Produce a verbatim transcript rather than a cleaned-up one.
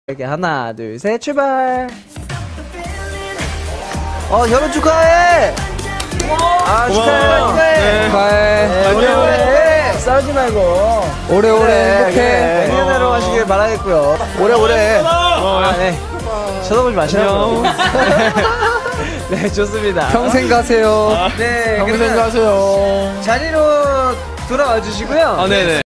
이렇게 하나 둘 셋 출발. 어 결혼 축하해. 아 축하해 축하해. 축하해. 네, 오래오래 싸우지 말고 오래오래 행복해. 내년으로 하시길 바라겠고요. 오래오래. 아, 네. 쳐다보지 마시라고. 네 좋습니다. 평생 가세요. 네 평생 가세요. 자리로 돌아와 주시고요. 아 네네.